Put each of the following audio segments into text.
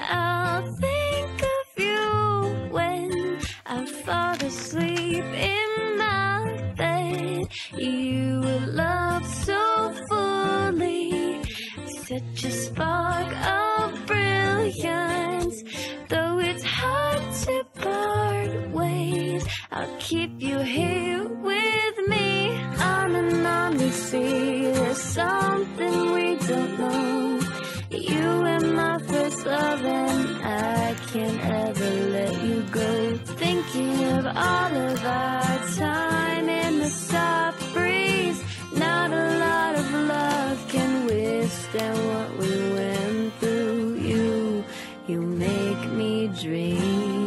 I'll think of you when I fall asleep in my bed. You will love so fully, such a spark of brilliance. Though it's hard to part ways, I'll keep you here with me. On and on we see there's something we don't know. You are my first love and I can't ever let you go. Thinking of all of our time in the soft breeze. Not a lot of love can withstand what we went through. You make me dream.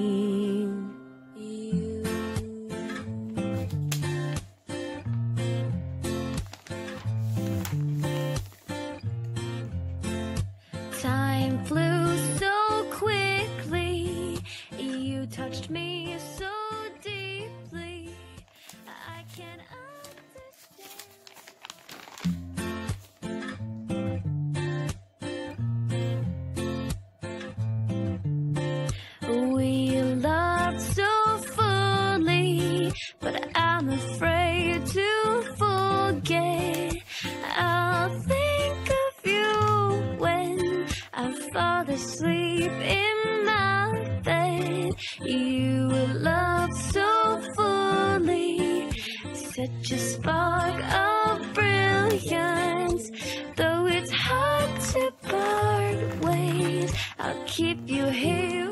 Time flew so quickly. You touched me so deeply. I can't understand. We loved so fully, but I'm afraid to forget. I'll think of you when I fall asleep in my bed. You will love so fully, such a spark of brilliance. Though it's hard to part ways, I'll keep you here